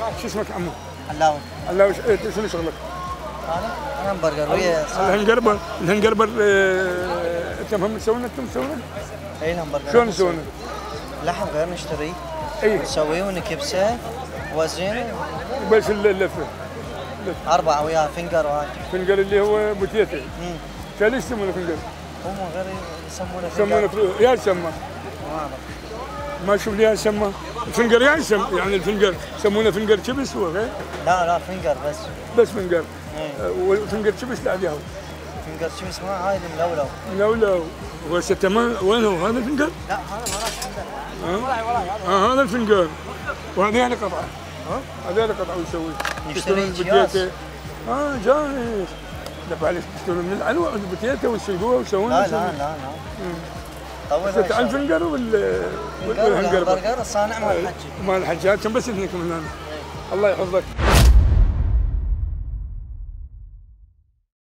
شو اسمك عمو؟ علاوي. علاوي شنو شغلك؟ انا همبرجر ويا الهنجربر انت هم تسوونه انتم تسوونه؟ اي الهمبرجر شلون تسوونه؟ لحم غير نشتريه اي نسويه ونكبسه وزينه بس اللفه 4 وياه فنجر وهاي. فنجر اللي هو بوتيتي. كان ليش يسمونه فنجر؟ هم غير يسمونه فنجر. يسمونه يا يسمى ما اعرف. ما اشوف لي يسمى الفنجر يعني يعني الفنجر يسمونه فنجر شبس هو غير؟ لا فنجر بس. بس فنجر. والفنجر شبس لا عليها. فنجر شو اسمه هاي الملولو. ملولو هو ستمان وين هو هذا الفنجر؟ لا هذا هذا الفنجر وهذه يعني قطعه. هذا قطعه ويسوي. يشتري جاهز. جاهز. دفع عليك تشترون من العنوة البوتيتا ويسلقوها ويسوونها. لا طول هاي الفنجر والهنجر البرجر الصانع مال الحجي. مال الحجاج بس اثنينكم هنا. الله يحفظك.